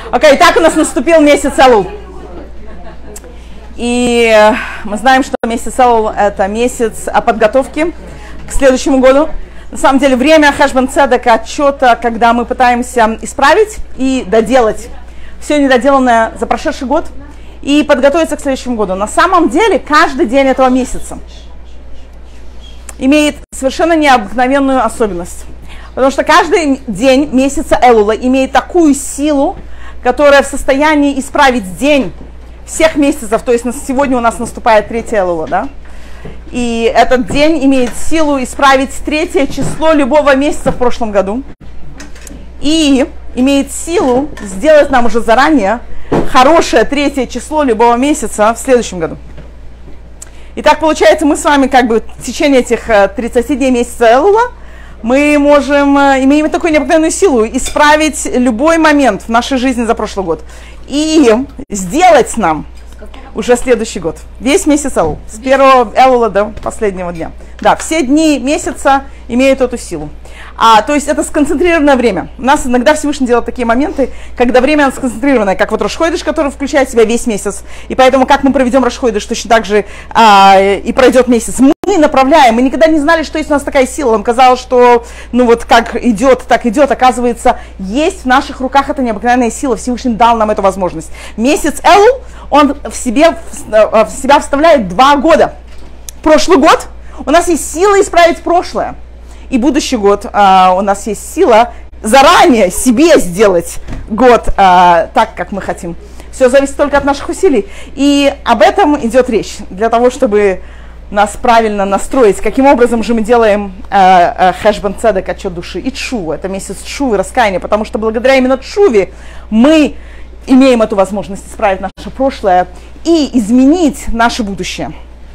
Окей, так у нас наступил месяц Элул. И мы знаем, что месяц Элул – это месяц подготовки к следующему году. На самом деле время Хешбон Цедека, отчета, когда мы пытаемся исправить и доделать все недоделанное за прошедший год и подготовиться к следующему году. На самом деле каждый день этого месяца имеет совершенно необыкновенную особенность. Потому что каждый день месяца Элула имеет такую силу, которая в состоянии исправить день всех месяцев. То есть сегодня у нас наступает 3 Элула, да? И этот день имеет силу исправить 3 число любого месяца в прошлом году. И имеет силу сделать нам уже заранее хорошее 3 число любого месяца в следующем году. И так получается, мы с вами как бы в течение этих 30 дней месяца Элула мы имеем такую необыкновенную силу исправить любой момент в нашей жизни за прошлый год. И сделать нам уже следующий год. Весь месяц Элул. С первого Элула до последнего дня. Да, все дни месяца имеют эту силу. То есть это сконцентрированное время. У нас иногда Всевышний делает такие моменты, когда время сконцентрированное, как вот Рош Ходеш, который включает в себя весь месяц. И поэтому, как мы проведем Рош Ходеш, точно так же и пройдет месяц. Мы направляем, мы никогда не знали, что есть у нас такая сила. Нам казалось, что ну вот как идет, так идет. Оказывается, есть в наших руках эта необыкновенная сила. Всевышний дал нам эту возможность. Месяц Элул, он в себя вставляет 2 года. Прошлый год у нас есть сила исправить прошлое. И будущий год у нас есть сила заранее себе сделать год так, как мы хотим. Все зависит только от наших усилий. И об этом идет речь. Для того, чтобы нас правильно настроить, каким образом же мы делаем Хешбон Цедек, отчет души, и Тшува. Это месяц Тшувы, раскаяния, потому что благодаря именно Тшуве мы имеем эту возможность исправить наше прошлое и изменить наше будущее.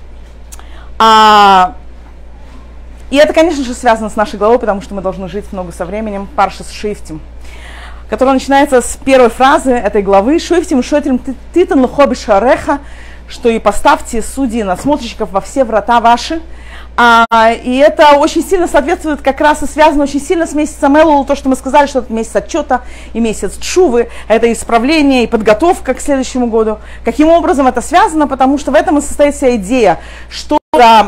И это, конечно же, связано с нашей главой, потому что мы должны жить много со временем. Паршас Шифтим, которая начинается с первой фразы этой главы. Шифтим шотрим титан лухоби шареха, что и поставьте судей надсмотрщиков во все врата ваши. И это очень сильно соответствует, как раз и связано очень сильно с месяцем Элул, то, что мы сказали, что это месяц отчета и месяц Тшувы, это исправление и подготовка к следующему году. Каким образом это связано? Потому что в этом и состоит вся идея, что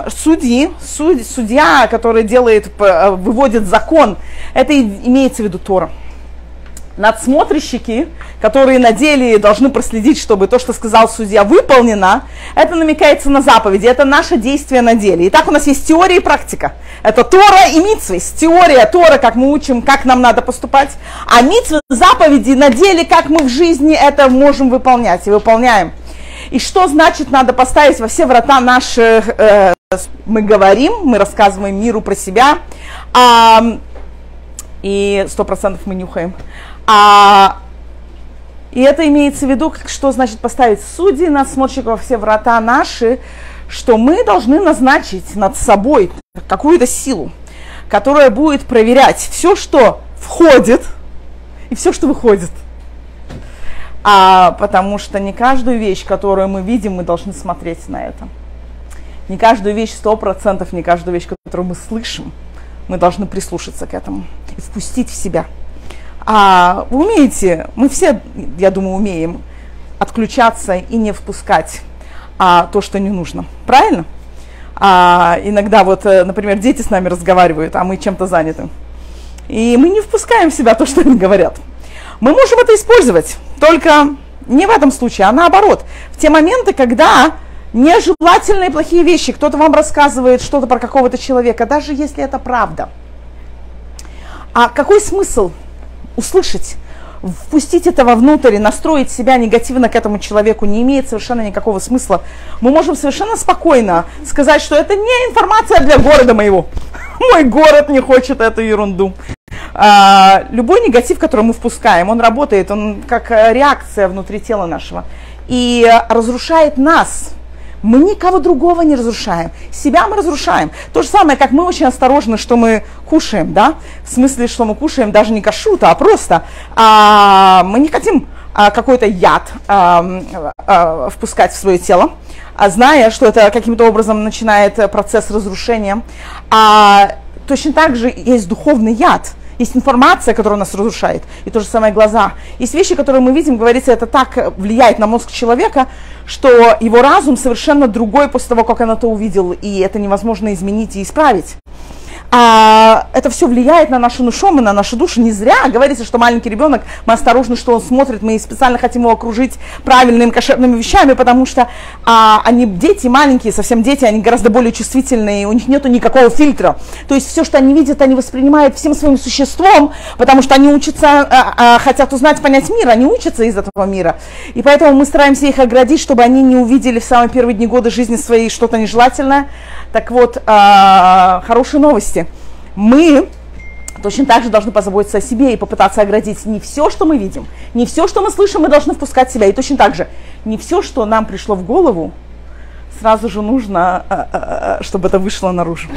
судья, который выводит закон, это имеется в виду Тора. Надсмотрщики, которые на деле должны проследить, чтобы то, что сказал судья, выполнено, это намекается на заповеди, это наше действие на деле. Итак, у нас есть теория и практика. Это Тора и мицвы. Теория Тора, как мы учим, как нам надо поступать, а мицвы, заповеди на деле, как мы в жизни это можем выполнять и выполняем. И что значит надо поставить во все врата наших, мы говорим, мы рассказываем миру про себя, и 100% мы нюхаем. И это имеется в виду, что значит поставить судей, надсмотрщиков во все врата наши, что мы должны назначить над собой какую-то силу, которая будет проверять все, что входит, и все, что выходит. Потому что не каждую вещь, которую мы видим, мы должны смотреть на это. Не каждую вещь 100%, не каждую вещь, которую мы слышим, мы должны прислушаться к этому и впустить в себя. Вы умеете, мы все, я думаю, умеем отключаться и не впускать то, что не нужно. Правильно? Иногда вот, например, дети с нами разговаривают, а мы чем-то заняты. И мы не впускаем в себя то, что они говорят. Мы можем это использовать, только не в этом случае, а наоборот. В те моменты, когда нежелательные плохие вещи, кто-то вам рассказывает что-то про какого-то человека, даже если это правда. Какой смысл услышать, впустить это вовнутрь и настроить себя негативно к этому человеку не имеет совершенно никакого смысла. Мы можем совершенно спокойно сказать, что это не информация для города моего. Мой город не хочет эту ерунду. Любой негатив, который мы впускаем, он работает, он как реакция внутри тела нашего и разрушает нас. Мы никого другого не разрушаем, себя мы разрушаем. То же самое, как мы очень осторожны, что мы кушаем, да? В смысле, что мы кушаем даже не кашрута, а просто мы не хотим какой-то яд впускать в свое тело, зная, что это каким-то образом начинает процесс разрушения. Точно так же есть духовный яд. Есть информация, которая нас разрушает, и то же самое глаза. Есть вещи, которые мы видим, говорится, это так влияет на мозг человека, что его разум совершенно другой после того, как он это увидел, и это невозможно изменить и исправить. А это все влияет на нашу нушому, на нашу душу. Не зря говорится, что маленький ребенок, мы осторожны, что он смотрит, мы специально хотим его окружить правильными кошерными вещами, потому что они дети маленькие, совсем дети, они гораздо более чувствительные, у них нету никакого фильтра. То есть все, что они видят, они воспринимают всем своим существом, потому что они учатся, хотят узнать, понять мир, они учатся из этого мира. И поэтому мы стараемся их оградить, чтобы они не увидели в самые первые дни года жизни своей что-то нежелательное. Так вот, хорошие новости. Мы точно так же должны позаботиться о себе и попытаться оградить не все, что мы видим, не все, что мы слышим, мы должны впускать в себя. И точно так же, не все, что нам пришло в голову, сразу же нужно, чтобы это вышло наружу.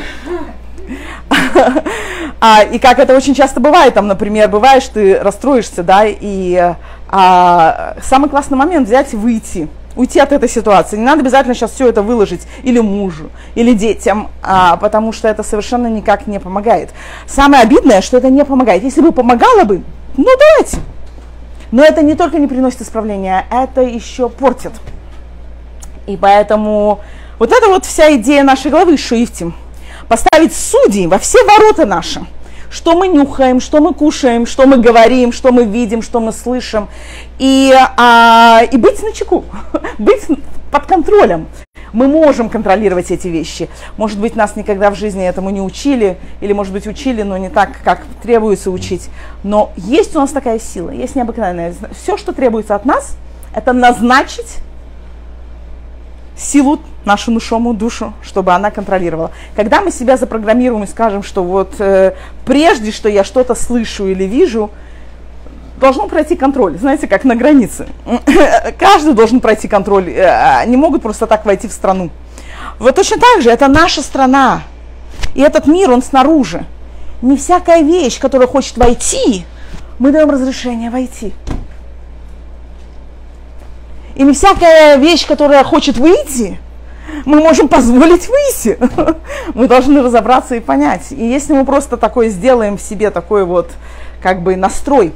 И как это очень часто бывает, там, например, бывает, что ты расстроишься, да, и самый классный момент взять и выйти. Уйти от этой ситуации. Не надо обязательно сейчас все это выложить или мужу, или детям, потому что это совершенно никак не помогает. Самое обидное, что это не помогает. Если бы помогало бы, ну давайте. Но это не только не приносит исправления, это еще портит. И поэтому вот это вот вся идея нашей главы Шуифтим. Поставить судей во все ворота наши. Что мы нюхаем, что мы кушаем, что мы говорим, что мы видим, что мы слышим. И быть начеку, быть под контролем. Мы можем контролировать эти вещи. Может быть, нас никогда в жизни этому не учили, или, может быть, учили, но не так, как требуется учить. Но есть у нас такая сила, есть необыкновенная. Все, что требуется от нас, это назначить силу, нашу нушому душу, чтобы она контролировала. Когда мы себя запрограммируем и скажем, что вот прежде, что я что-то слышу или вижу, должен пройти контроль. Знаете, как на границе. Каждый должен пройти контроль. Не могут просто так войти в страну. Вот точно так же, это наша страна. И этот мир, он снаружи. Не всякая вещь, которая хочет войти, мы даем разрешение войти. И не всякая вещь, которая хочет выйти, мы можем позволить выйти. Мы должны разобраться и понять. И если мы просто такое сделаем в себе, такой вот как бы настрой,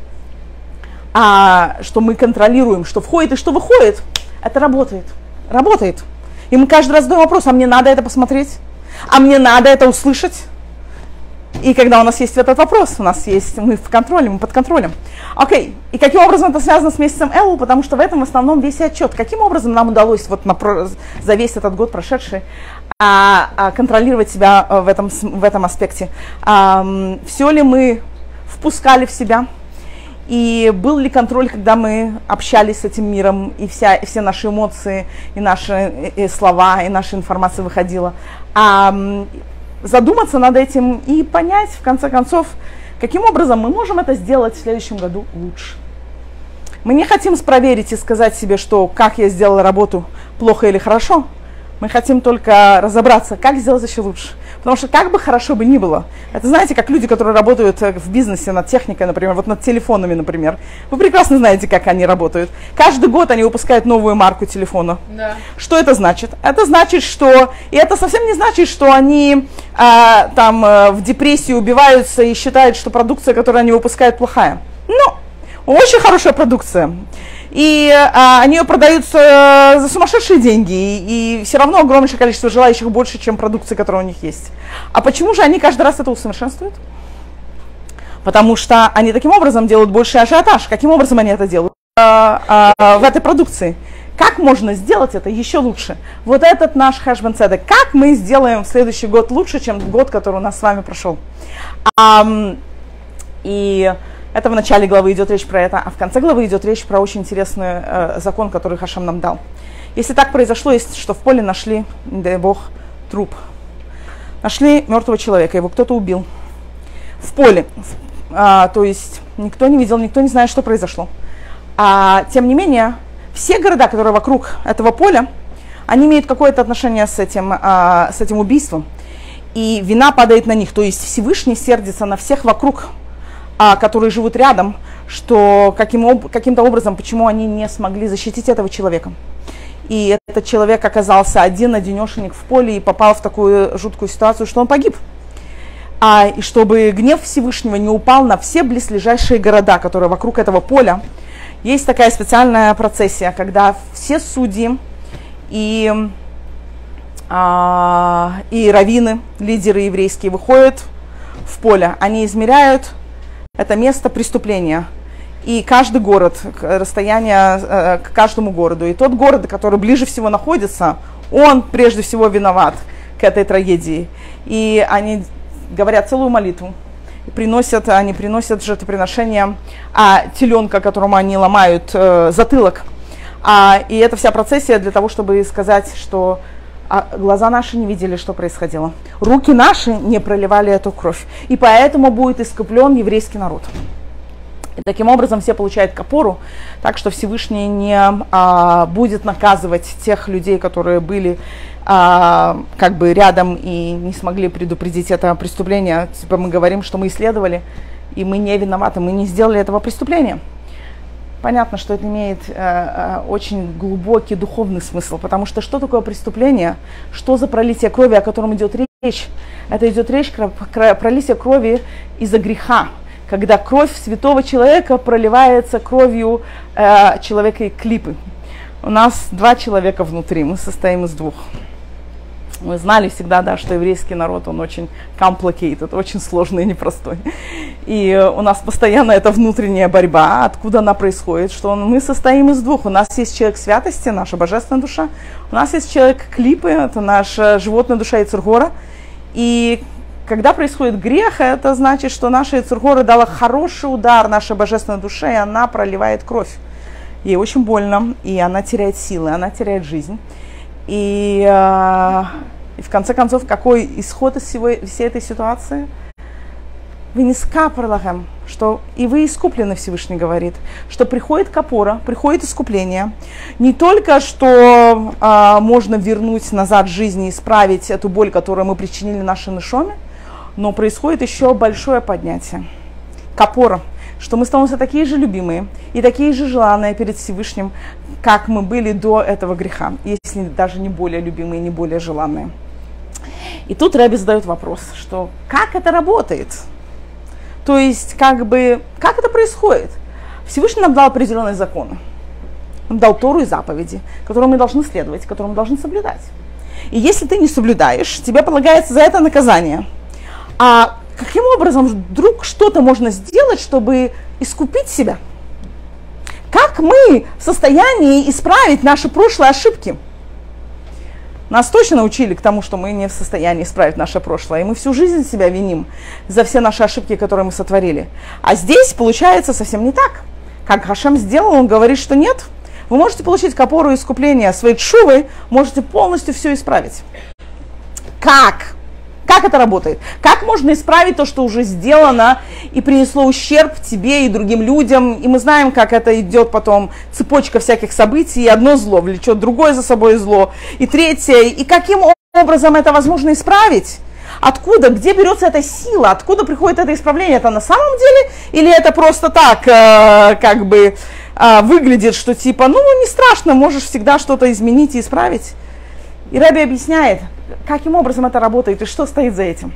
что мы контролируем, что входит и что выходит, это работает. Работает. И мы каждый раз задаем вопрос, а мне надо это посмотреть? А мне надо это услышать? И когда у нас есть этот вопрос, мы в контроле, мы под контролем. Окей, и каким образом это связано с месяцем Элул? Потому что в этом в основном весь отчет. Каким образом нам удалось вот за весь этот год прошедший контролировать себя в этом аспекте? Все ли мы впускали в себя? И был ли контроль, когда мы общались с этим миром, и все наши эмоции, и наши слова, и наша информация выходила? Задуматься над этим и понять, в конце концов, каким образом мы можем это сделать в следующем году лучше. Мы не хотим проверить и сказать себе, что как я сделала работу, плохо или хорошо. Мы хотим только разобраться, как сделать еще лучше. Потому что как бы хорошо бы ни было, это знаете, как люди, которые работают в бизнесе над техникой, например, вот над телефонами, например. Вы прекрасно знаете, как они работают. Каждый год они выпускают новую марку телефона. Да. Что это значит? Это значит, что... И это совсем не значит, что они в депрессии убиваются и считают, что продукция, которую они выпускают, плохая. Ну, очень хорошая продукция. И они ее продают за сумасшедшие деньги, и все равно огромнейшее количество желающих больше, чем продукции, которая у них есть. А почему же они каждый раз это усовершенствуют? Потому что они таким образом делают больший ажиотаж. Каким образом они это делают в этой продукции? Как можно сделать это еще лучше? Вот этот наш хэшбен цедек. Как мы сделаем в следующий год лучше, чем год, который у нас с вами прошел? И это в начале главы идет речь про это, а в конце главы идет речь про очень интересный закон, который Хашем нам дал. Если так произошло, что в поле нашли, дай Бог, труп. Нашли мертвого человека, его кто-то убил. В поле. То есть никто не видел, никто не знает, что произошло. Тем не менее, все города, которые вокруг этого поля, они имеют какое-то отношение с этим убийством. И вина падает на них. То есть Всевышний сердится на всех вокруг, которые живут рядом, что каким-то образом, почему они не смогли защитить этого человека. И этот человек оказался один-одинешенек в поле и попал в такую жуткую ситуацию, что он погиб. и чтобы гнев Всевышнего не упал на все близлежащие города, которые вокруг этого поля. Есть такая специальная процессия, когда все судьи и раввины, лидеры еврейские, выходят в поле. Они измеряют это место преступления. И каждый город, расстояние к каждому городу. И тот город, который ближе всего находится, он прежде всего виноват к этой трагедии. И они говорят целую молитву. Они приносят жертвоприношение теленка, которому они ломают затылок. И это вся процессия для того, чтобы сказать, что глаза наши не видели, что происходило. Руки наши не проливали эту кровь. И поэтому будет искуплен еврейский народ. И таким образом все получают капору, так что Всевышний не будет наказывать тех людей, которые были как бы рядом и не смогли предупредить это преступление. Типа мы говорим, что мы исследовали, и мы не виноваты, мы не сделали этого преступления. Понятно, что это имеет очень глубокий духовный смысл, потому что такое преступление, что за пролитие крови, о котором идет речь? Это идет речь про пролитие крови из-за греха, когда кровь святого человека проливается кровью человека и клипы. У нас 2 человека внутри, мы состоим из 2. Мы знали всегда, да, что еврейский народ, он очень complicated, очень сложный и непростой. И у нас постоянно эта внутренняя борьба, откуда она происходит, что мы состоим из 2. У нас есть человек святости, наша божественная душа, у нас есть человек клипы, это наша животная душа Йецер гара. И когда происходит грех, это значит, что наша Йецер гара дала хороший удар нашей божественной душе, и она проливает кровь. Ей очень больно, и она теряет силы, она теряет жизнь. И в конце концов, какой исход из всей этой ситуации? Вы не скапарлахем, что и вы искуплены, Всевышний говорит, что приходит капора, приходит искупление. Не только, что можно вернуть назад жизнь и исправить эту боль, которую мы причинили нашей нешоме, но происходит еще большое поднятие. Капора, что мы становимся такие же любимые и такие же желанные перед Всевышним, как мы были до этого греха, если даже не более любимые, не более желанные. И тут Ребе задает вопрос, что как это работает? То есть, как это происходит? Всевышний нам дал определенные законы. Он дал Тору и заповеди, которым мы должны следовать, которым мы должны соблюдать. И если ты не соблюдаешь, тебе полагается за это наказание. А каким образом вдруг что-то можно сделать, чтобы искупить себя? Как мы в состоянии исправить наши прошлые ошибки? Нас точно научили к тому, что мы не в состоянии исправить наше прошлое, и мы всю жизнь себя виним за все наши ошибки, которые мы сотворили. А здесь получается совсем не так. Как Хашем сделал, он говорит, что нет. Вы можете получить капору и искупление своей тшувой, можете полностью все исправить. Как? Как это работает? Как можно исправить то, что уже сделано и принесло ущерб тебе и другим людям? И мы знаем, как это идет потом, цепочка всяких событий, и одно зло влечет другое за собой зло, и третье. И каким образом это возможно исправить? Откуда, где берется эта сила, откуда приходит это исправление? Это на самом деле? Или это просто так, выглядит, что типа, не страшно, можешь всегда что-то изменить и исправить? И Ребе объясняет, каким образом это работает и что стоит за этим.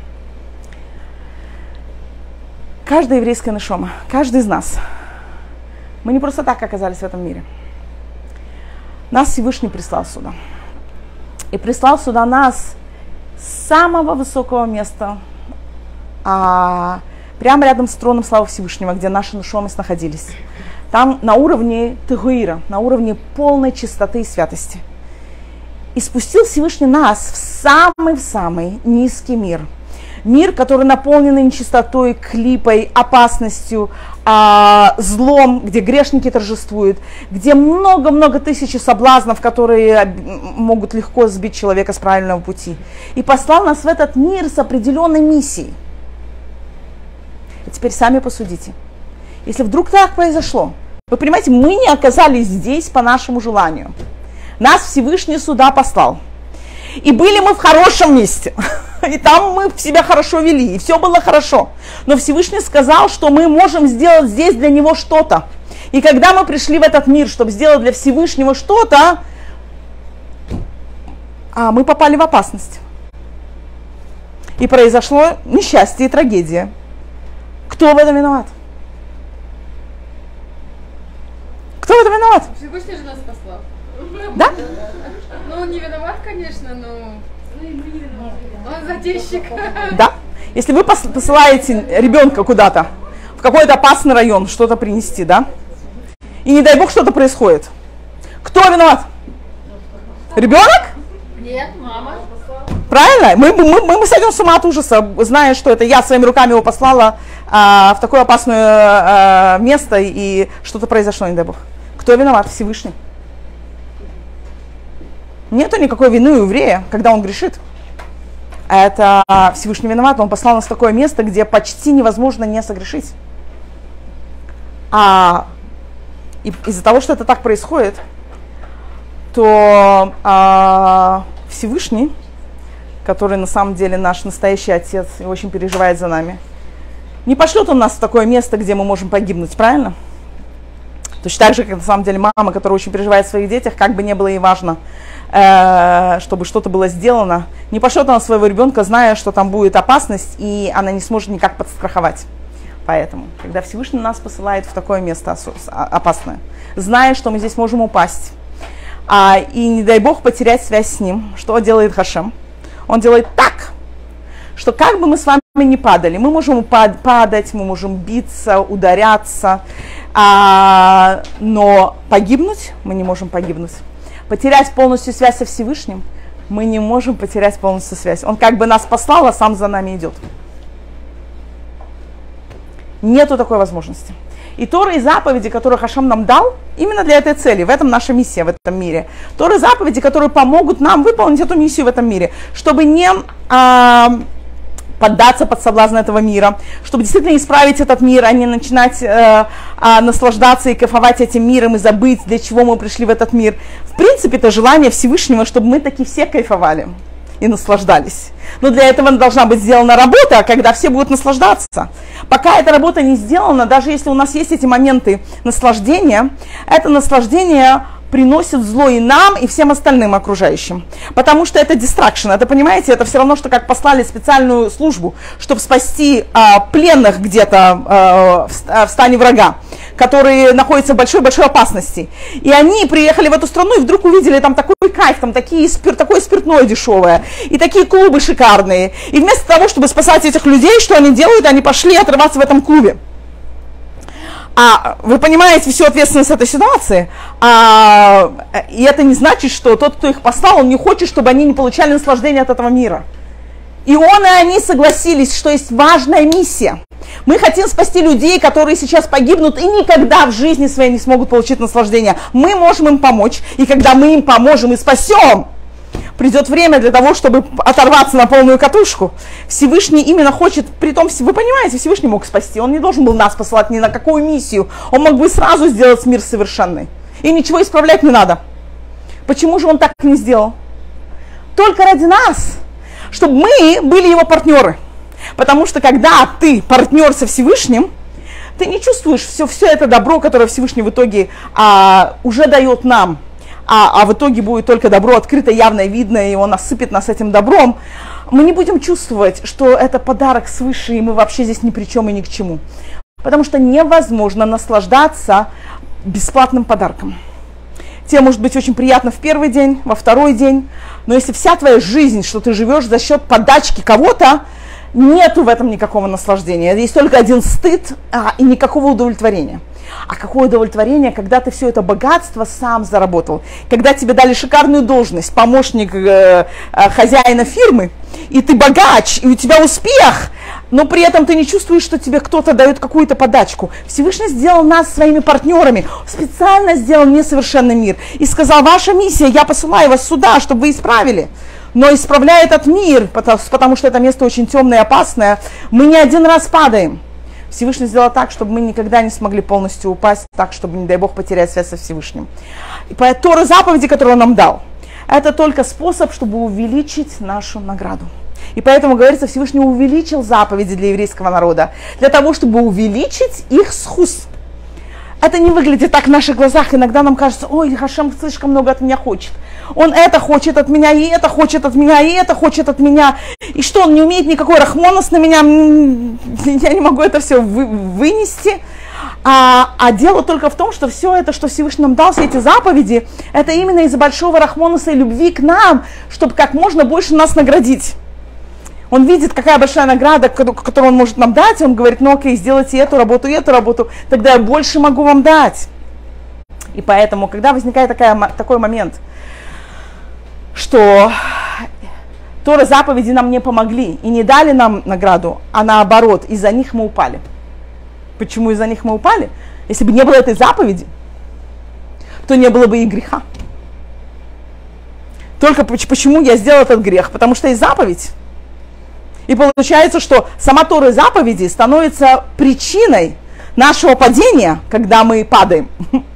Каждая еврейская нешома, каждый из нас, мы не просто так оказались в этом мире. Нас Всевышний прислал сюда. И прислал сюда нас с самого высокого места, прямо рядом с троном славы Всевышнего, где наши нешомы находились. Там на уровне тегуира, на уровне полной чистоты и святости. И спустил Всевышний нас в самый низкий мир. Мир, который наполнен нечистотой, клипой, опасностью, злом, где грешники торжествуют, где много-много тысяч соблазнов, которые могут легко сбить человека с правильного пути. И послал нас в этот мир с определенной миссией. И теперь сами посудите. Если вдруг так произошло, вы понимаете, мы не оказались здесь по нашему желанию. Нас Всевышний сюда послал. И были мы в хорошем месте. И там мы себя хорошо вели. И все было хорошо. Но Всевышний сказал, что мы можем сделать здесь для него что-то. И когда мы пришли в этот мир, чтобы сделать для Всевышнего что-то, мы попали в опасность. и произошло несчастье и трагедия. Кто в этом виноват? Кто в этом виноват? Всевышний же нас послал. Да? Ну, он не виноват, конечно, но он затейщик. Да. Если вы посылаете ребенка куда-то, в какой-то опасный район, что-то принести, да? И не дай бог что-то происходит. Кто виноват? Ребенок? Нет, мама. Правильно? Мы сойдем с ума от ужаса, зная, что это я своими руками его послала в такое опасное место, и что-то произошло, не дай бог. Кто виноват? Всевышний. Нету никакой вины у еврея, когда он грешит. Это Всевышний виноват, он послал нас в такое место, где почти невозможно не согрешить. И из-за того, что это так происходит, то Всевышний, который на самом деле наш настоящий отец и очень переживает за нами, не пошлет он нас в такое место, где мы можем погибнуть, правильно? Точно так же, как на самом деле мама, которая очень переживает о своих детях, как бы не было ей важно, чтобы что-то было сделано, не пошлет она своего ребенка, зная, что там будет опасность, и она не сможет никак подстраховать. Поэтому, когда Всевышний нас посылает в такое место опасное, зная, что мы здесь можем упасть, и не дай бог потерять связь с ним, что делает Хашем? Он делает так, что как бы мы с вами ни падали, мы можем падать, мы можем биться, ударяться, но погибнуть мы не можем погибнуть. Потерять полностью связь со Всевышним мы не можем потерять полностью связь. Он как бы нас послал, а сам за нами идет. Нету такой возможности. И Торы и заповеди, которые Хашем нам дал, именно для этой цели, в этом наша миссия в этом мире. Торы и заповеди, которые помогут нам выполнить эту миссию в этом мире, чтобы не поддаться под соблазн этого мира, чтобы действительно исправить этот мир, а не начинать наслаждаться и кайфовать этим миром и забыть, для чего мы пришли в этот мир. В принципе, это желание Всевышнего, чтобы мы таки все кайфовали и наслаждались. Но для этого должна быть сделана работа, когда все будут наслаждаться. Пока эта работа не сделана, даже если у нас есть эти моменты наслаждения, это наслаждение приносит зло и нам, и всем остальным окружающим. Потому что это distraction. Это, понимаете, это все равно, что как послали специальную службу, чтобы спасти пленных где-то в стане врага, которые находятся в большой-большой опасности. И они приехали в эту страну и вдруг увидели там такой кайф, там такое спиртное дешевое, и такие клубы шикарные. И вместо того, чтобы спасать этих людей, что они делают? Они пошли отрываться в этом клубе. Вы понимаете всю ответственность этой ситуации, и это не значит, что тот, кто их послал, он не хочет, чтобы они не получали наслаждение от этого мира. И он и они согласились, что есть важная миссия. Мы хотим спасти людей, которые сейчас погибнут и никогда в жизни своей не смогут получить наслаждение. Мы можем им помочь, и когда мы им поможем и спасем, придет время для того, чтобы оторваться на полную катушку. Всевышний именно хочет, притом, вы понимаете, Всевышний мог спасти, он не должен был нас посылать ни на какую миссию, он мог бы сразу сделать мир совершенный, и ничего исправлять не надо. Почему же он так не сделал? Только ради нас, чтобы мы были его партнеры. Потому что когда ты партнер со Всевышним, ты не чувствуешь все это добро, которое Всевышний в итоге уже дает нам, в итоге будет только добро открыто, явно видно, и он осыпет нас этим добром, мы не будем чувствовать, что это подарок свыше, и мы вообще здесь ни при чем и ни к чему. Потому что невозможно наслаждаться бесплатным подарком. Тебе может быть очень приятно в первый день, во второй день, но если вся твоя жизнь, что ты живешь за счет подачки кого-то, нету в этом никакого наслаждения. Есть только один стыд и никакого удовлетворения. А какое удовлетворение, когда ты все это богатство сам заработал, когда тебе дали шикарную должность, помощник хозяина фирмы, и ты богач, и у тебя успех, но при этом ты не чувствуешь, что тебе кто-то дает какую-то подачку. Всевышний сделал нас своими партнерами, специально сделал несовершенный мир и сказал: ваша миссия, я посылаю вас сюда, чтобы вы исправили. Но исправляя этот мир, потому что это место очень темное и опасное, мы не один раз падаем. Всевышний сделал так, чтобы мы никогда не смогли полностью упасть, так, чтобы, не дай Бог, потерять связь со Всевышним. И поэтому Торы заповеди, которые он нам дал, это только способ, чтобы увеличить нашу награду. И поэтому, говорится, Всевышний увеличил заповеди для еврейского народа, для того, чтобы увеличить их схус. Это не выглядит так в наших глазах. Иногда нам кажется: ой, Хашем слишком много от меня хочет. Он это хочет от меня, и это хочет от меня, и это хочет от меня. И что, он не умеет никакой рахмонос на меня, я не могу это все вынести. А дело только в том, что все это, что Всевышний нам дал, все эти заповеди, это именно из-за большого рахмоноса и любви к нам, чтобы как можно больше нас наградить. Он видит, какая большая награда, которую он может нам дать, и он говорит, ну окей, сделайте эту работу, тогда я больше могу вам дать. И поэтому, когда возникает такой момент, что Тора заповеди нам не помогли и не дали нам награду, а наоборот, из-за них мы упали. Почему из-за них мы упали? Если бы не было этой заповеди, то не было бы и греха. Только почему я сделал этот грех? Потому что есть заповедь. И получается, что сама Тора заповеди становится причиной нашего падения, когда мы падаем.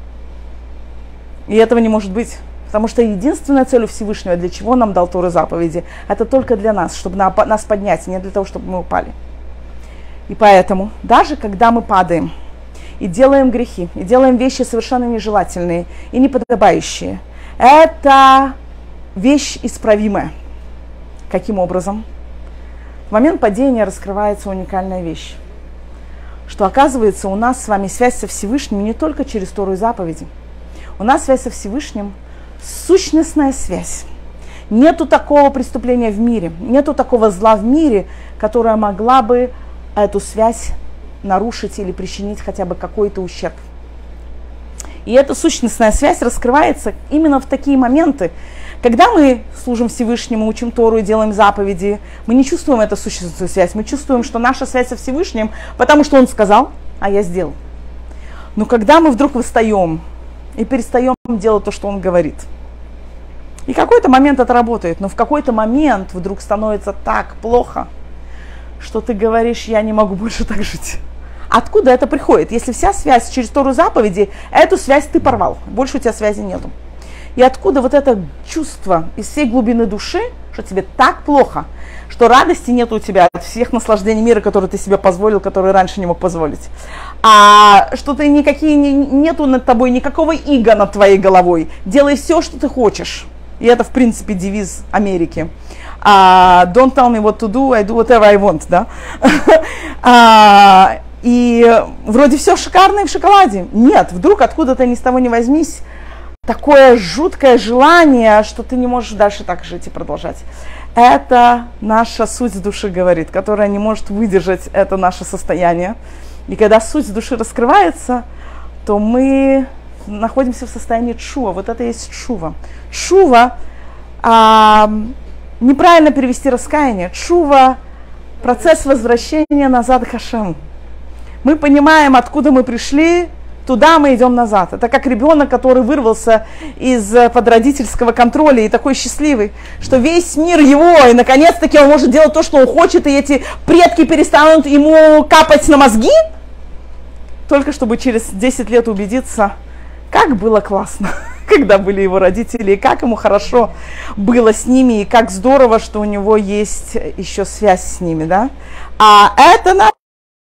И этого не может быть. Потому что единственная цель у Всевышнего, для чего нам дал Тору заповеди, это только для нас, чтобы нас поднять, не для того, чтобы мы упали. И поэтому, даже когда мы падаем и делаем грехи, и делаем вещи совершенно нежелательные и неподобающие, это вещь исправимая. Каким образом? В момент падения раскрывается уникальная вещь, что оказывается у нас с вами связь со Всевышним не только через Тору и заповеди. У нас связь со Всевышним сущностная связь. Нету такого преступления в мире, нету такого зла в мире, которое могла бы эту связь нарушить или причинить хотя бы какой-то ущерб. И эта сущностная связь раскрывается именно в такие моменты, когда мы служим Всевышнему, учим Тору и делаем заповеди, мы не чувствуем эту сущностную связь, мы чувствуем, что наша связь со Всевышним, потому что Он сказал, а я сделал. Но когда мы вдруг восстаем и перестаем делать то, что Он говорит, и какой-то момент это работает, но в какой-то момент вдруг становится так плохо, что ты говоришь, я не могу больше так жить. Откуда это приходит? Если вся связь через Тору заповеди, эту связь ты порвал, больше у тебя связи нету. И откуда вот это чувство из всей глубины души, что тебе так плохо, что радости нет у тебя от всех наслаждений мира, которые ты себе позволил, которые раньше не мог позволить. А что ты нету над тобой никакого иго над твоей головой. Делай все, что ты хочешь. И это, в принципе, девиз Америки. Don't tell me what to do, I do whatever I want, да? И вроде все шикарно и в шоколаде. Нет, вдруг откуда-то ни с того ни возьмись такое жуткое желание, что ты не можешь дальше так жить и продолжать. Это наша суть души говорит, которая не может выдержать это наше состояние. И когда суть души раскрывается, то мы находимся в состоянии тшува. Вот это и есть тшува. Тшува неправильно перевести раскаяние. Тшува – процесс возвращения назад к Хашему. Мы понимаем, откуда мы пришли, туда мы идем назад. Это как ребенок, который вырвался из-под родительского контроля и такой счастливый, что весь мир его, и наконец-таки он может делать то, что он хочет, и эти предки перестанут ему капать на мозги, только чтобы через 10 лет убедиться, как было классно, когда были его родители, и как ему хорошо было с ними, и как здорово, что у него есть еще связь с ними, да? А это наш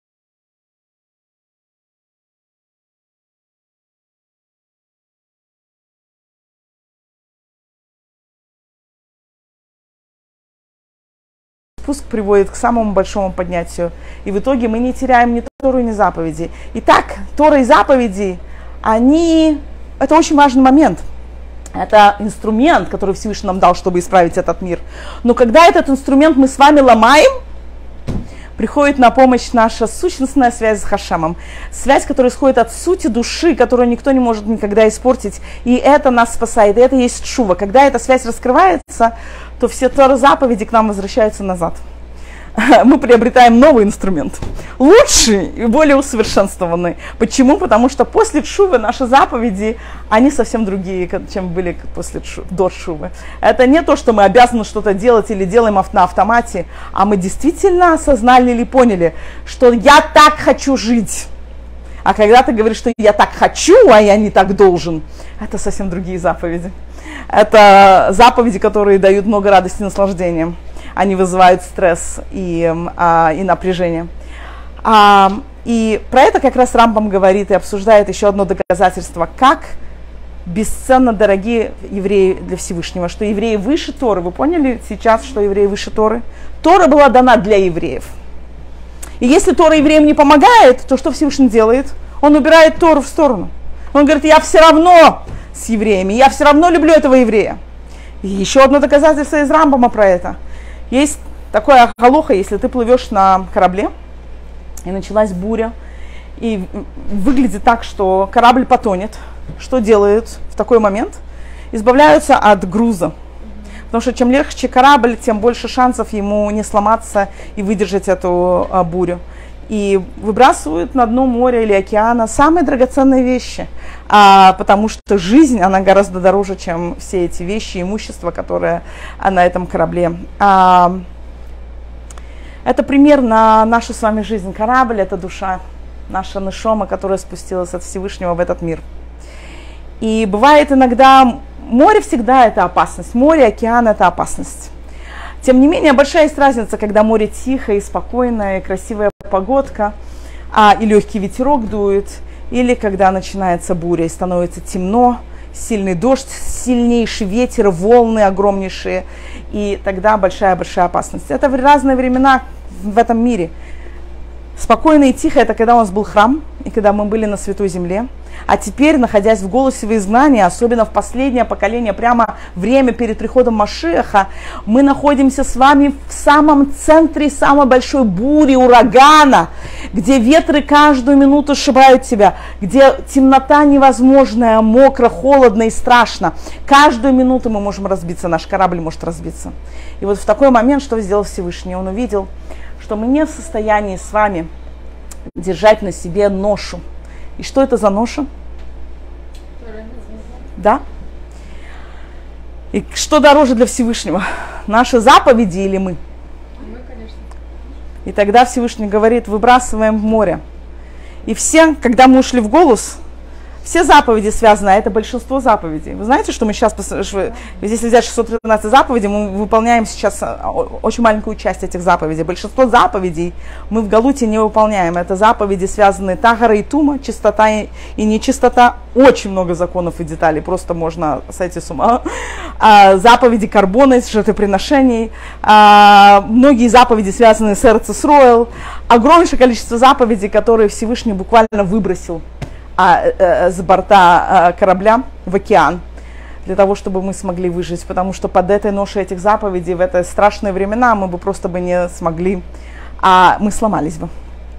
спуск приводит к самому большому поднятию. И в итоге мы не теряем ни Тору, ни заповеди. Итак, Тора и заповеди, это очень важный момент. Это инструмент, который Всевышний нам дал, чтобы исправить этот мир. Но когда этот инструмент мы с вами ломаем, приходит на помощь наша сущностная связь с Хашемом. Связь, которая исходит от сути души, которую никто не может никогда испортить. И это нас спасает, и это есть тшува. Когда эта связь раскрывается, то все Торы заповеди к нам возвращаются назад. Мы приобретаем новый инструмент, лучший и более усовершенствованный. Почему? Потому что после тшувы наши заповеди, они совсем другие, чем были до тшувы. Это не то, что мы обязаны что-то делать или делаем на автомате, а мы действительно осознали или поняли, что я так хочу жить. А когда ты говоришь, что я так хочу, а я не так должен, это совсем другие заповеди. Это заповеди, которые дают много радости и наслаждения. Они вызывают стресс и напряжение. И про это как раз Рамбам говорит и обсуждает еще одно доказательство, как бесценно дорогие евреи для Всевышнего, что евреи выше Торы. Вы поняли сейчас, что евреи выше Торы? Тора была дана для евреев. И если Тора евреям не помогает, то что Всевышний делает? Он убирает Тору в сторону. Он говорит, я все равно с евреями, я все равно люблю этого еврея. И еще одно доказательство из Рамбама про это. Есть такое галоха, если ты плывешь на корабле, и началась буря, и выглядит так, что корабль потонет. Что делают в такой момент? Избавляются от груза. Потому что чем легче корабль, тем больше шансов ему не сломаться и выдержать эту бурю. И выбрасывают на дно моря или океана самые драгоценные вещи. Потому что жизнь, она гораздо дороже, чем все эти вещи, имущество, которое на этом корабле. Это пример на нашу с вами жизнь. Корабль – это душа, наша нешома, которая спустилась от Всевышнего в этот мир. И бывает иногда, море всегда это опасность, море, океан – это опасность. Тем не менее, большая есть разница, когда море тихое и спокойное, и красивая погодка, и легкий ветерок дует, или когда начинается буря и становится темно, сильный дождь, сильнейший ветер, волны огромнейшие, и тогда большая-большая опасность. Это в разные времена в этом мире. Спокойно и тихо – это когда у нас был храм, и когда мы были на Святой Земле. А теперь, находясь в голосе в изгнании, особенно в последнее поколение, прямо время перед приходом Машиаха, мы находимся с вами в самом центре самой большой бури, урагана, где ветры каждую минуту сшибают тебя, где темнота невозможная, мокро, холодно и страшно. Каждую минуту мы можем разбиться, наш корабль может разбиться. И вот в такой момент, что сделал Всевышний? Он увидел, что мы не в состоянии с вами держать на себе ношу. И что это за ноша? Да? И что дороже для Всевышнего? Наши заповеди или мы? Мы, конечно. И тогда Всевышний говорит, выбрасываем в море. И все, когда мы ушли в голос, все заповеди связаны, а это большинство заповедей. Вы знаете, что мы сейчас, если взять 613 заповедей, мы выполняем сейчас очень маленькую часть этих заповедей. Большинство заповедей мы в Галуте не выполняем. Это заповеди, связанные тагара и тума, чистота и нечистота. Очень много законов и деталей, просто можно сойти с ума. Заповеди карбона, жертвоприношений. Многие заповеди, связанные с Эрец Исроэл. Огромнейшее количество заповедей, которые Всевышний буквально выбросил с борта корабля в океан, для того, чтобы мы смогли выжить, потому что под этой ношей этих заповедей в эти страшные времена мы бы просто бы не смогли, мы сломались бы.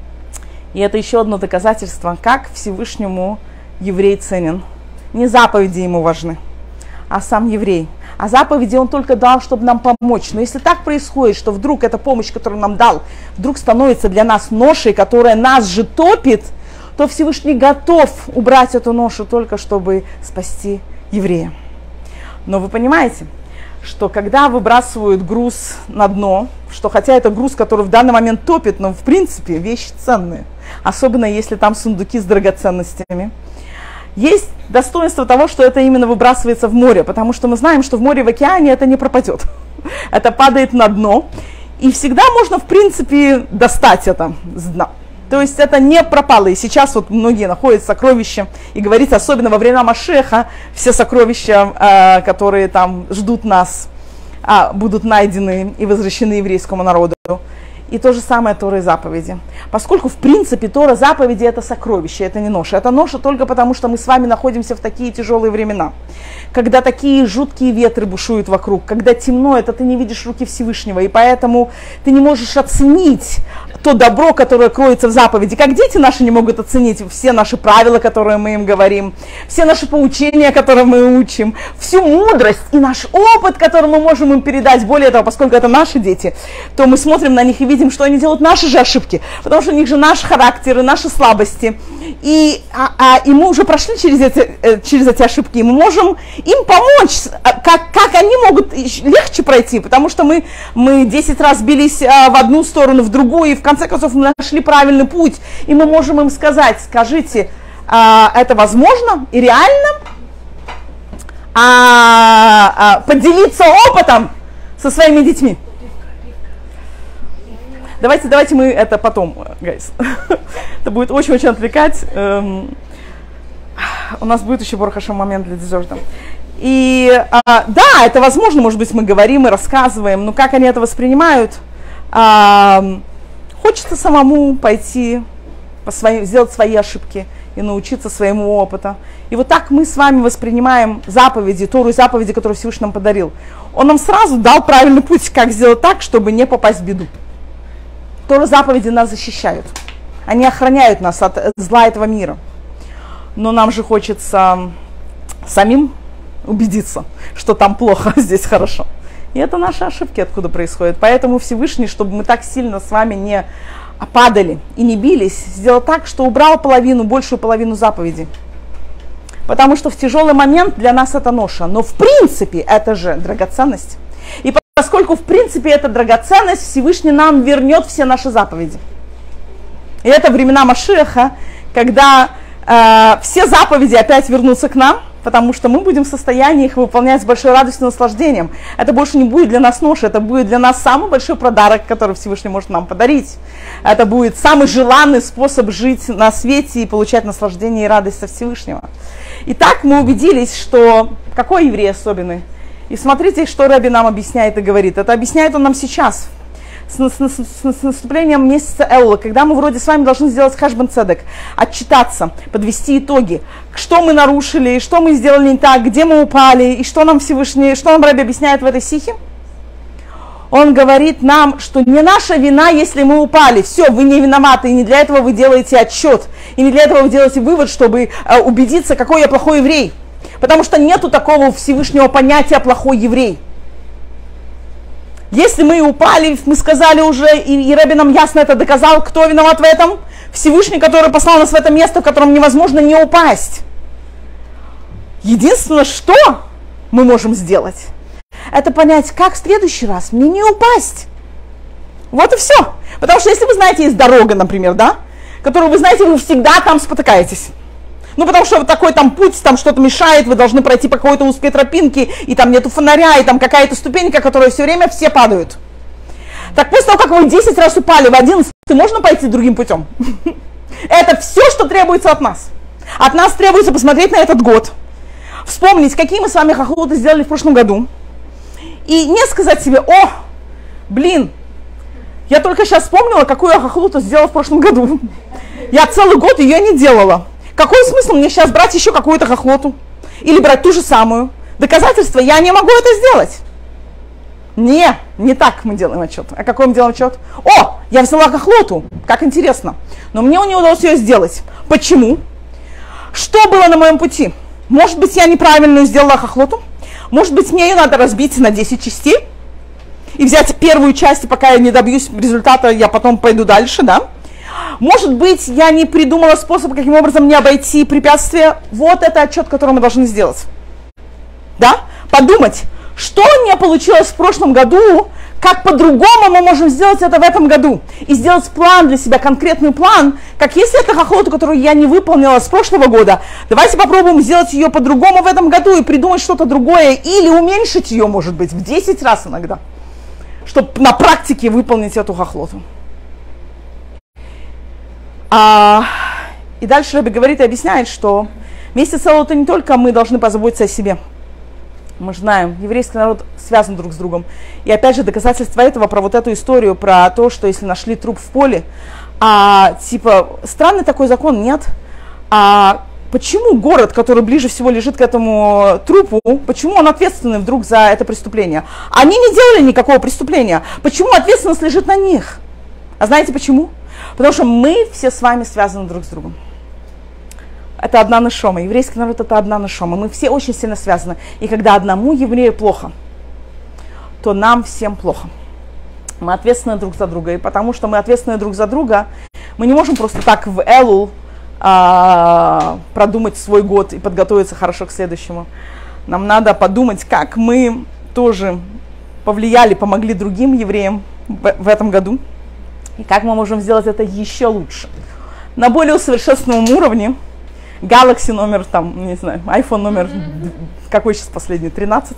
И это еще одно доказательство, как Всевышнему еврей ценен. Не заповеди ему важны, а сам еврей. А заповеди он только дал, чтобы нам помочь. Но если так происходит, что вдруг эта помощь, которую он нам дал, вдруг становится для нас ношей, которая нас же топит, то Всевышний готов убрать эту ношу только чтобы спасти еврея. Но вы понимаете, что когда выбрасывают груз на дно, что хотя это груз, который в данный момент топит, но в принципе вещи ценные, особенно если там сундуки с драгоценностями, есть достоинство того, что это именно выбрасывается в море, потому что мы знаем, что в море, в океане это не пропадет. Это падает на дно, и всегда можно в принципе достать это с дна. То есть это не пропало. И сейчас вот многие находят сокровища. И говорится, особенно во время Машиаха, все сокровища, которые там ждут нас, будут найдены и возвращены еврейскому народу. И то же самое Тора и заповеди. Поскольку, в принципе, Тора заповеди – это сокровище, это не ноша. Это ноша только потому, что мы с вами находимся в такие тяжелые времена. Когда такие жуткие ветры бушуют вокруг, когда темно, это ты не видишь руки Всевышнего, и поэтому ты не можешь оценить то добро, которое кроется в заповеди. Как дети наши не могут оценить все наши правила, которые мы им говорим, все наши поучения, которые мы учим, всю мудрость и наш опыт, который мы можем им передать. Более того, поскольку это наши дети, то мы смотрим на них и видим, что они делают наши же ошибки, потому что у них же наш характер и наши слабости. И мы уже прошли через эти ошибки, и мы можем им помочь, как они могут легче пройти, потому что мы 10 раз бились в одну сторону, в другую, и в конце концов мы нашли правильный путь, и мы можем им сказать, скажите, это возможно и реально? Поделиться опытом со своими детьми. Давайте мы это потом, guys. Это будет очень-очень отвлекать. У нас будет еще хороший момент для дезерта. И да, это возможно, может быть, мы говорим и рассказываем, но как они это воспринимают, хочется самому пойти, сделать свои ошибки и научиться своему опыту. И вот так мы с вами воспринимаем заповеди, Тору и заповеди, которые Всевышний нам подарил. Он нам сразу дал правильный путь, как сделать так, чтобы не попасть в беду. Тору и заповеди нас защищают. Они охраняют нас от зла этого мира. Но нам же хочется самим убедиться, что там плохо, а здесь хорошо. И это наши ошибки, откуда происходят. Поэтому Всевышний, чтобы мы так сильно с вами не падали и не бились, сделал так, что убрал большую половину заповедей. Потому что в тяжелый момент для нас это ноша. Но в принципе это же драгоценность. И поскольку в принципе это драгоценность, Всевышний нам вернет все наши заповеди. И это времена Машиаха, когда все заповеди опять вернутся к нам, потому что мы будем в состоянии их выполнять с большой радостью и наслаждением. Это больше не будет для нас ноша, это будет для нас самый большой подарок, который Всевышний может нам подарить. Это будет самый желанный способ жить на свете и получать наслаждение и радость от Всевышнего. Итак, мы убедились, что какой еврей особенный. И смотрите, что Рэби нам объясняет и говорит. Это объясняет он нам сейчас, с наступлением месяца Элула, когда мы вроде с вами должны сделать хэшбен цедек, отчитаться, подвести итоги, что мы нарушили, что мы сделали не так, где мы упали, и что нам Всевышний, что нам Рэби объясняет в этой сихе. Он говорит нам, что не наша вина, если мы упали. Все, вы не виноваты, и не для этого вы делаете отчет, и не для этого вы делаете вывод, чтобы убедиться, какой я плохой еврей. Потому что нету такого Всевышнего понятия плохой еврей. Если мы упали, мы сказали уже, и Рэби нам ясно это доказал, кто виноват в этом? Всевышний, который послал нас в это место, в котором невозможно не упасть. Единственное, что мы можем сделать, это понять, как в следующий раз мне не упасть. Вот и все. Потому что если вы знаете, есть дорога, например, да, которую вы знаете, вы всегда там спотыкаетесь. Ну, потому что вот такой там путь, там что-то мешает, вы должны пройти по какой-то узкой тропинке, и там нету фонаря, и там какая-то ступенька, которая все время все падают. Так после того, как вы 10 раз упали, в 11 можно пойти другим путем? Это все, что требуется от нас. От нас требуется посмотреть на этот год, вспомнить, какие мы с вами хахлуты сделали в прошлом году, и не сказать себе: о, блин, я только сейчас вспомнила, какую я хахлуту сделала в прошлом году. Я целый год ее не делала. Какой смысл мне сейчас брать еще какую-то хохлоту? Или брать ту же самую? Доказательство, я не могу это сделать. Не так мы делаем отчет. А какой мы делаем отчет? О, я взяла хохлоту, как интересно. Но мне не удалось ее сделать. Почему? Что было на моем пути? Может быть, я неправильно сделала хохлоту? Может быть, мне ее надо разбить на 10 частей? И взять первую часть, и пока я не добьюсь результата, я потом пойду дальше, да? Может быть, я не придумала способ, каким образом мне обойти препятствия. Вот это отчет, который мы должны сделать. Да? Подумать, что не получилось в прошлом году, как по-другому мы можем сделать это в этом году. И сделать план для себя, конкретный план, как если это хохлота, которую я не выполнила с прошлого года, давайте попробуем сделать ее по-другому в этом году и придумать что-то другое, или уменьшить ее, может быть, в 10 раз иногда, чтобы на практике выполнить эту хохлоту. И дальше Рэби говорит и объясняет, что месяц Элул это не только мы должны позаботиться о себе. Мы же знаем, еврейский народ связан друг с другом. И опять же доказательство этого про вот эту историю, про то, что если нашли труп в поле, странный такой закон, нет? Почему город, который ближе всего лежит к этому трупу, почему он ответственный вдруг за это преступление? Они не делали никакого преступления. Почему ответственность лежит на них? А знаете почему? Потому что мы все с вами связаны друг с другом. Это одна нешома. Еврейский народ это одна нешома. Мы все очень сильно связаны. И когда одному еврею плохо, то нам всем плохо. Мы ответственны друг за друга. И потому что мы ответственны друг за друга, мы не можем просто так в Элул продумать свой год и подготовиться хорошо к следующему. Нам надо подумать, как мы тоже повлияли, помогли другим евреям в этом году. И как мы можем сделать это еще лучше. На более усовершенствованном уровне. Galaxy номер, там, не знаю, iPhone номер, какой сейчас последний, 13?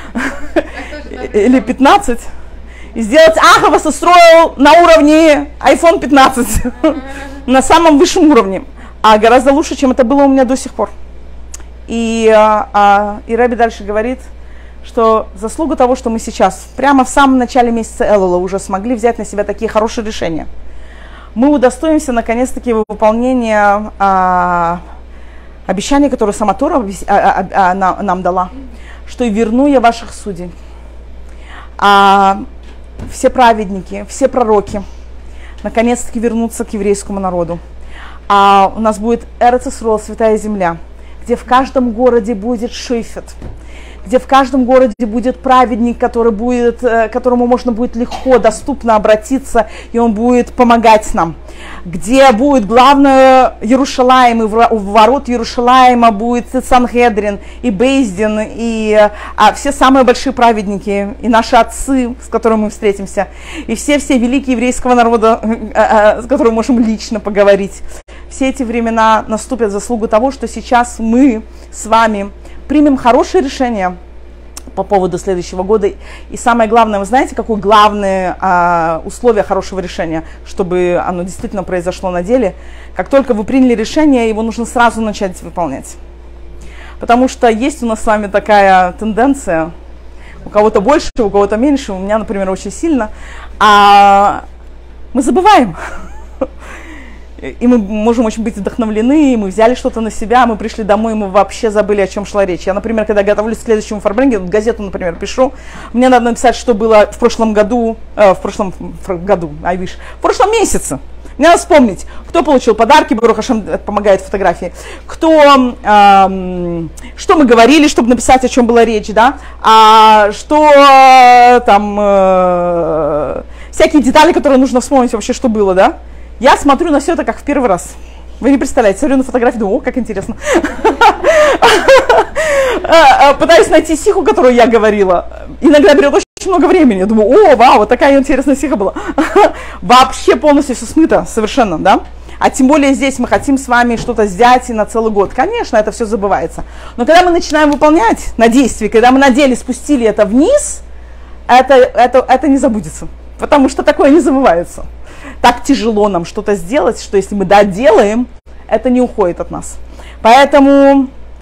Или 15? И сделать Ахавас устроил на уровне iPhone 15. На самом высшем уровне. А гораздо лучше, чем это было у меня до сих пор. И Рэби дальше говорит, что заслуга того, что мы сейчас, прямо в самом начале месяца Элула, уже смогли взять на себя такие хорошие решения. Мы удостоимся наконец-таки выполнения обещания, которое сама Тора нам дала, что и верну я ваших судей. Все праведники, все пророки наконец-таки вернутся к еврейскому народу. У нас будет Эрец Исроэл, святая земля, где в каждом городе будет шейфет, где в каждом городе будет праведник, которому можно будет легко, доступно обратиться, и он будет помогать нам. Где будет главное Иерушалаим, и в ворот Иерушалаима будет Сангедрин, и Бейздин, и все самые большие праведники, и наши отцы, с которыми мы встретимся, и все великие еврейского народа, с которыми можем лично поговорить. Все эти времена наступят в заслугу того, что сейчас мы с вами примем хорошее решение по поводу следующего года. И самое главное, вы знаете, какое главное условие хорошего решения, чтобы оно действительно произошло на деле? Как только вы приняли решение, его нужно сразу начать выполнять. Потому что есть у нас с вами такая тенденция, у кого-то больше, у кого-то меньше, у меня, например, очень сильно, мы забываем. И мы можем очень быть вдохновлены, и мы взяли что-то на себя, мы пришли домой, и мы вообще забыли, о чем шла речь. Я, например, когда готовлюсь к следующему фарбренге, газету, например, пишу, мне надо написать, что было в прошлом месяце. Мне надо вспомнить, кто получил подарки, Барух Ашем помогает фотографии, что мы говорили, чтобы написать, о чем была речь, да, всякие детали, которые нужно вспомнить вообще, что было, да. Я смотрю на все это как в первый раз. Вы не представляете, смотрю на фотографию, думаю, о, как интересно. Пытаюсь найти сиху, которую я говорила. Иногда берет очень много времени. Думаю, о, вау, вот такая интересная сиха была. Вообще полностью все смыто, совершенно, да? А тем более здесь мы хотим с вами что-то взять и на целый год. Конечно, это все забывается. Но когда мы начинаем выполнять на действие, когда мы на деле спустили это вниз, это не забудется. Потому что такое не забывается. Так тяжело нам что-то сделать, что если мы доделаем, это не уходит от нас. Поэтому,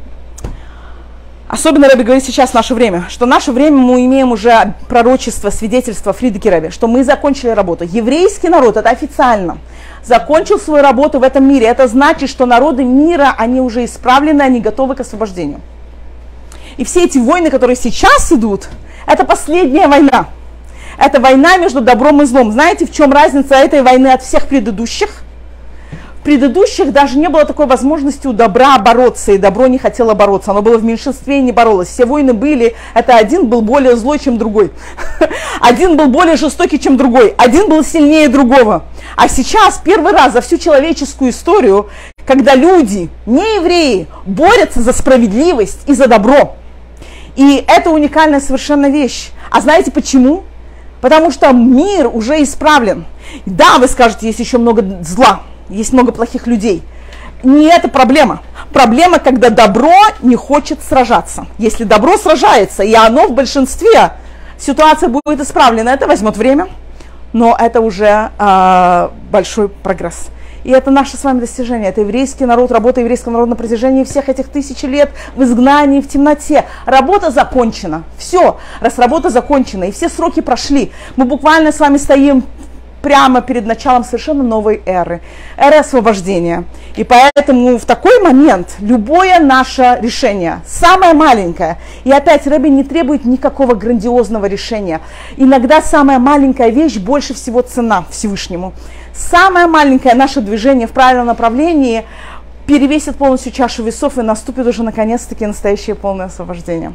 особенно Рэби говорит сейчас наше время, что наше время мы имеем уже пророчество, свидетельство Фридриха Рэби, что мы закончили работу. Еврейский народ, это официально, закончил свою работу в этом мире. Это значит, что народы мира, они уже исправлены, они готовы к освобождению. И все эти войны, которые сейчас идут, это последняя война. Это война между добром и злом. Знаете, в чем разница этой войны от всех предыдущих? В предыдущих даже не было такой возможности у добра бороться, и добро не хотело бороться. Оно было в меньшинстве и не боролось. Все войны были, это один был более злой, чем другой. Один был более жестокий, чем другой. Один был сильнее другого. А сейчас первый раз за всю человеческую историю, когда люди, не евреи, борются за справедливость и за добро. И это уникальная совершенно вещь. А знаете почему? Потому что мир уже исправлен. Да, вы скажете, есть еще много зла, есть много плохих людей. Не это проблема. Проблема, когда добро не хочет сражаться. Если добро сражается, и оно в большинстве, ситуация будет исправлена. Это возьмет время, но это уже большой прогресс. И это наше с вами достижение. Это еврейский народ, работа еврейского народа на протяжении всех этих 1000 лет в изгнании, в темноте. Работа закончена. Все, раз работа закончена, и все сроки прошли, мы буквально с вами стоим прямо перед началом совершенно новой эры. Эры освобождения. И поэтому в такой момент любое наше решение, самое маленькое, и опять Рэби не требует никакого грандиозного решения. Иногда самая маленькая вещь больше всего ценна Всевышнему. Самое маленькое наше движение в правильном направлении перевесит полностью чашу весов, и наступит уже наконец-таки настоящее полное освобождение.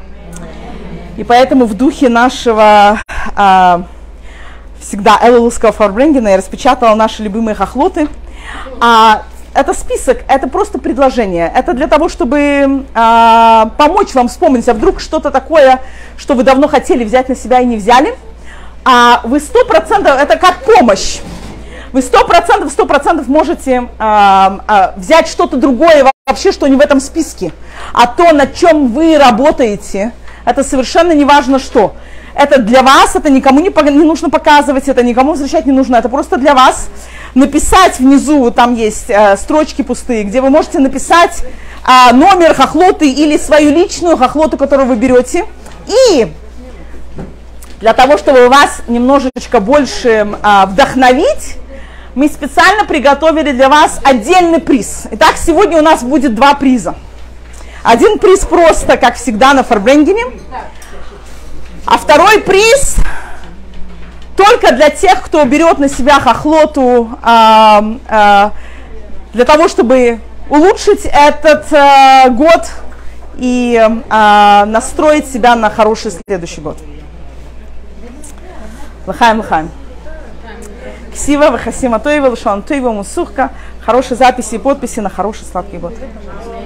И поэтому в духе нашего всегда элулского фарбренгена я распечатала наши любимые хохлоты. Это список, это просто предложение. Это для того, чтобы помочь вам вспомнить, а вдруг что-то такое, что вы давно хотели взять на себя и не взяли. Вы 100%, это как помощь. Вы 100% можете взять что-то другое вообще, что не в этом списке. А то, над чем вы работаете, это совершенно не важно что. Это для вас, это никому не нужно показывать, это никому возвращать не нужно, это просто для вас. Написать внизу, там есть строчки пустые, где вы можете написать номер хохлоты или свою личную хохлоту, которую вы берете. И для того, чтобы вас немножечко больше вдохновить, мы специально приготовили для вас отдельный приз. Итак, сегодня у нас будет 2 приза. Один приз просто, как всегда, на фарбрендине. А второй приз только для тех, кто берет на себя хохлоту, для того, чтобы улучшить этот год и настроить себя на хороший следующий год. Лахаем, лахаем. Ксива, вахасима тойва, лушан тойва, мусухка. Хорошие записи и подписи на хороший сладкий год.